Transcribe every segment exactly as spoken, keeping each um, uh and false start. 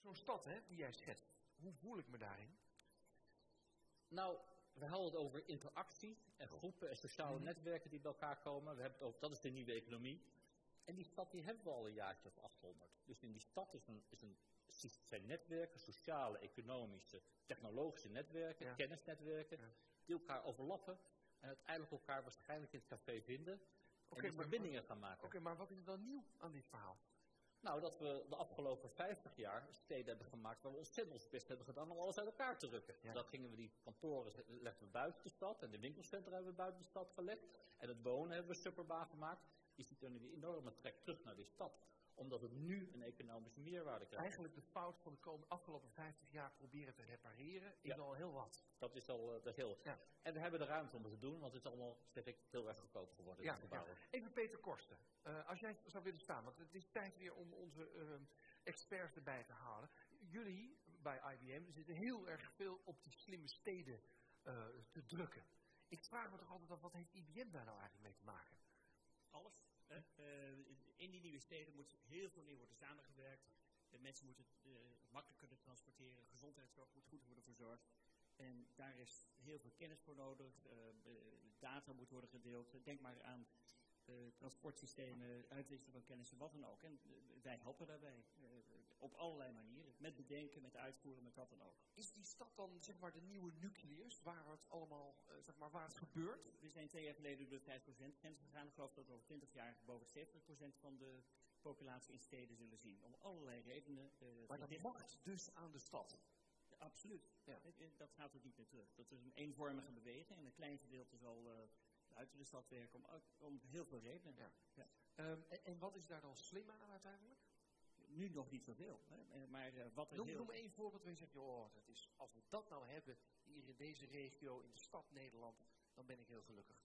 Zo'n stad, hè, die jij schetst. Hoe voel ik me daarin? Nou, we hadden het over interactie en groepen en sociale Mhm. netwerken die bij elkaar komen. We hebben het over, dat is de nieuwe economie. En die stad die hebben we al een jaartje of achthonderd. Dus in die stad is een, is een, zijn netwerken, sociale, economische, technologische netwerken, Ja. kennisnetwerken, Ja. die elkaar overlappen en uiteindelijk elkaar waarschijnlijk in het café vinden en Oké, die maar, verbindingen gaan maken. oké, maar wat is er dan nieuw aan dit verhaal? Nou, dat we de afgelopen vijftig jaar steden hebben gemaakt waar we ontzettend ons best hebben gedaan om alles uit elkaar te rukken. Ja. Dan gingen we die kantoren legden we buiten de stad en de winkelcentra hebben we buiten de stad gelegd. En het wonen hebben we superbaan gemaakt. Je ziet dan een enorme trek terug naar die stad. Omdat het nu een economische meerwaarde krijgt. Eigenlijk de fout van de komende, afgelopen vijftig jaar proberen te repareren is Ja. al heel wat. Dat is al uh, dat is heel. Ja. En we hebben de ruimte om het te doen, want het is allemaal, zeg ik, heel erg goedkoop geworden. Ja, dit gebouwen. ja. Even Peter Korsten. Uh, als jij zou willen staan, want het is tijd weer om onze uh, experts erbij te halen. Jullie bij I B M zitten heel erg veel op die slimme steden uh, te drukken. Ik vraag me toch altijd af, wat heeft I B M daar nou eigenlijk mee te maken? Alles. Uh, in die nieuwe steden moet heel veel meer worden samengewerkt. De mensen moeten uh, makkelijk kunnen transporteren. Gezondheidszorg moet goed worden verzorgd. En daar is heel veel kennis voor nodig. Uh, data moet worden gedeeld. Denk maar aan uh, transportsystemen, uitwisselen van kennis en wat dan ook. En uh, wij helpen daarbij. Uh, op allerlei manieren. Met bedenken, met uitvoeren, met wat dan ook. Is die stad dan zeg maar de nieuwe nucleus waar het allemaal, uh, zeg maar, waar het gebeurt? We zijn twee jaar geleden door de vijf procent grens gegaan. Ik geloof dat we over twintig jaar boven zeventig procent van de populatie in steden zullen zien. Om allerlei redenen. Uh, maar dat mag dus aan de stad. Ja, absoluut. Ja. Dat gaat er niet meer terug. Dat is een eenvormige beweging en een klein gedeelte zal uh, buiten de stad werken om, om heel veel redenen. Ja. Ja. Um, en, en wat is daar dan slim aan uiteindelijk? Nu nog niet zoveel. Hè? Maar uh, wat er noem, heel... noem één voorbeeld waar je zegt, joh, dat is, als we dat nou hebben hier in deze regio, in de stad Nederland, dan ben ik heel gelukkig.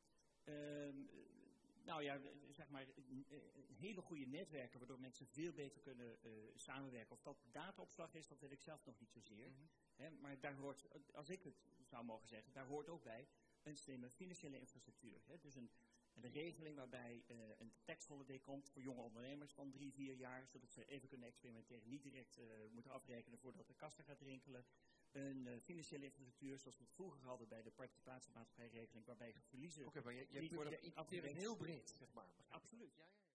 Um, nou ja, zeg maar, hele goede netwerken waardoor mensen veel beter kunnen uh, samenwerken. Of dat dataopslag is, dat weet ik zelf nog niet zozeer. Mm-hmm. Hè? Maar daar hoort, als ik het zou mogen zeggen, daar hoort ook bij een slimme financiële infrastructuur. Hè? Dus een, een regeling waarbij uh, een tax holiday komt voor jonge ondernemers van drie, vier jaar, zodat ze even kunnen experimenteren, niet direct uh, moeten afrekenen voordat de kassa gaat rinkelen. Een uh, financiële infrastructuur zoals we het vroeger hadden bij de participatiemaatschappijregeling, waarbij verliezen... Oké, okay, maar je, je, niet je, worden je, je, je heel breed, zeg maar. Absoluut. Ja, ja, ja.